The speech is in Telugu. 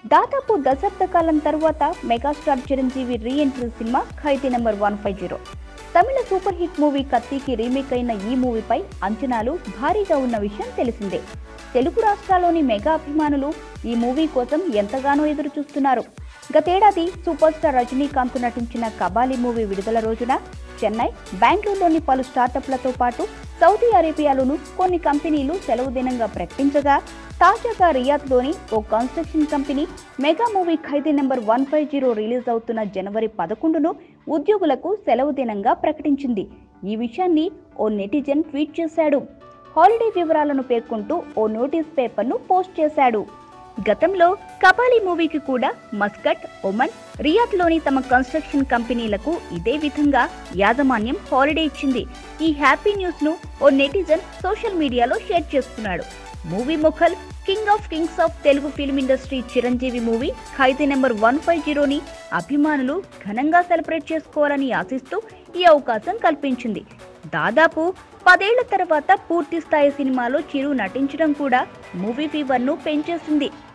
దాదాపు దశాబ్ద కాలం తర్వాత megastar Chiranjeevi re entry cinema Khaidi number 150. Tamil super hit movie కత్తికి రీమేక్ అయిన ఈ మూవీపై అంచనాలు భారీగా ఉన్న విషయం తెలిసిందే. తెలుగు రాష్ట్రాల్లోని మెగా అభిమానులు ఈ మూవీ కోసం ఎంతగానో ఎదురు చూస్తున్నారు. గతేడాది సూపర్ స్టార్ రజనీకాంత్ నటించిన కబాలీ మూవీ విడుదల రోజున చెన్నై, బెంగళూరులోని పలు స్టార్టప్లతో పాటు సౌదీ అరేబియాలోనూ కొన్ని కంపెనీలు సెలవు దినంగా ప్రకటించగా, తాజాగా రియాద్లోని ఓ construction company mega movie Khaidi number 150 release అవుతున్న జనవరి 11ను ఉద్యోగులకు సెలవు దినంగా ప్రకటించింది. ఈ విషయాన్ని ఓ నెటిజన్ ట్వీట్ చేశాడు. హాలిడే వివరాలను పేర్కొంటూ ఓ నోటీస్ పేపర్ను పోస్ట్ చేశాడు. గతంలో కబాలీ మూవీకి కూడా మస్కట్, ఒమన్, రియాద్లోని తమ కన్స్ట్రక్షన్ కంపెనీలకు ఇదే విధంగా యాజమాన్యం హాలిడే ఇచ్చింది. ఈ హ్యాపీ న్యూస్ ను ఓ నెటిజన్ సోషల్ మీడియాలో షేర్ చేస్తున్నాడు. మూవీ ముఖల్, king of kings of Telugu film industry Chiranjeevi movie Khaidi number 150ని అభిమానులు ఘనంగా సెలబ్రేట్ చేసుకోవాలని ఆశిస్తూ ఈ అవకాశం కల్పించింది. దాదాపు 10 ఏళ్ల తర్వాత పూర్తి స్థాయి సినిమాలో చిరు నటించడం కూడా మూవీ ఫీవర్ను పెంచేసింది.